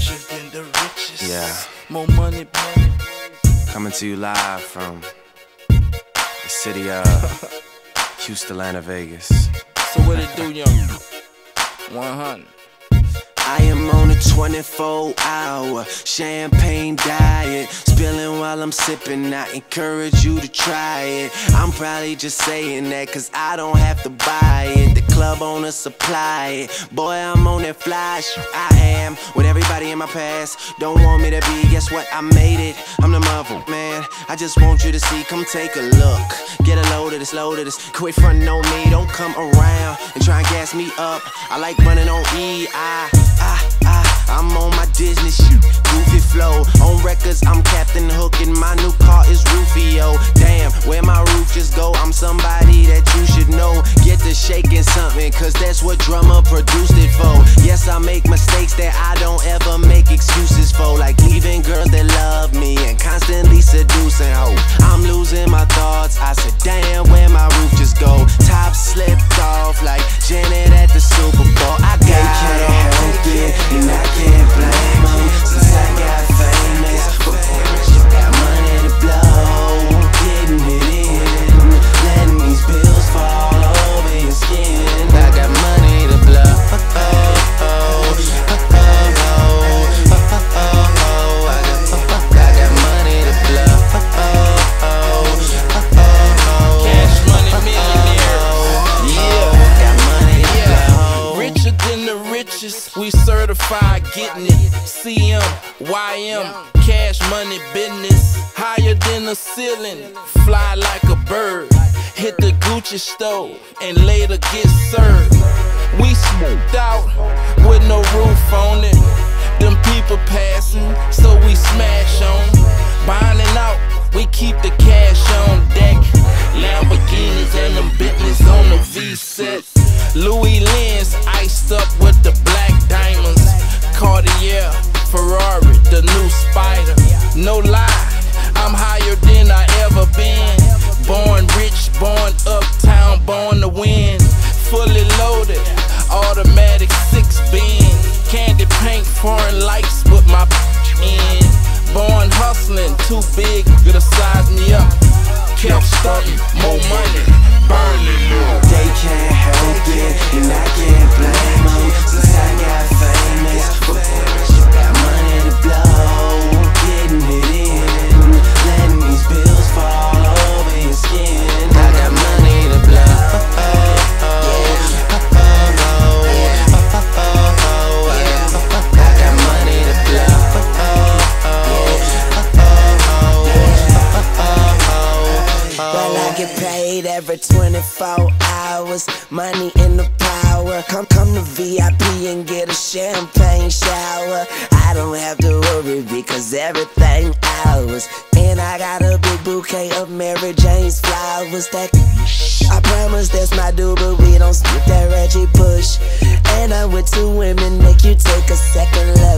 richer than the richest. Yeah. More money, money. Coming to you live from the city of Houston, Atlanta, Vegas. So what it do, young? 100. I am on a 24-hour champagne diet, spilling while I'm sipping. I encourage you to try it. I'm probably just saying that cause I don't have to buy it. The club owner supply it. Boy, I'm on that fly shit. I am with everybody in my past. Don't want me to be, guess what? I made it. I'm the mother, man. I just want you to see, come take a look. Get a load of this, Quit frontin' on me, don't come around and try and gas me up. I like running on E. I'm on my Disney shit, goofy flow. On records, I'm Captain Hook and my new car is Rufio. Damn, where my roof just go? I'm somebody that you should know. Get to shaking something, cause that's what drummer produced it for. Yes, I make mistakes that I don't ever make excuses for, like leaving girls that love me and constantly seducing hoes. I'm losing my thoughts, I said damn, where my roof just go? Top slipped off like Janet at the Super Bowl. I gotta help it, and I can't blame them, since I got famous. But parents, you got money to blow, getting it in, letting these bills fall over your skin. I got money to blow, I got money to blow, Cash money millionaire. Yeah, got money to blow. richer than the richest. We certified getting it. CM, YM, cash money business. Higher than the ceiling, fly like a bird. Hit the Gucci store and later get served. We smoked out with no roof on it. Them people passing, so we smash on. Binding out, we keep the cash on deck. Lamborghinis and them Bentleys on the V-set. Louis Lens iced up with the black diamonds. Cartier, Ferrari, the new Spider. No lie, I'm higher than I ever been. Born rich, born uptown, born to win. Fully loaded, automatic 6-bin. Candy paint, foreign lights with my in. Born hustling, too big to size me up. Kept stunting, more money, burning up. They can't help it, and I can't blame them, since I got famous. But parents, you got money to blow, getting it in, letting these bills fall over your skin. I got money to blow, I got money to blow. Well, I get paid every 24 hours. Money in the power. Come to VIP and get a champagne shower. I don't have to worry because everything ours. And I got a big bouquet of Mary Jane's flowers. That I promise that's my dude, but we don't split that Reggie push. And I'm with 2 women, make you take a second look.